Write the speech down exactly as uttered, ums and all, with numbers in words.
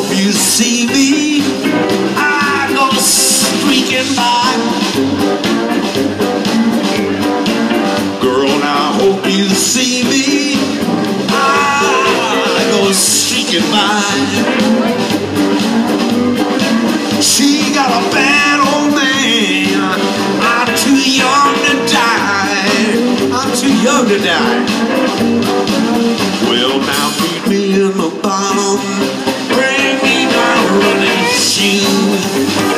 you see me. I go streaking by. Girl, now I hope you see me. I go streaking by. She got a bad old man. I'm too young to die. I'm too young to die. Well, now meet me in the bottom. Bring me my running shoes.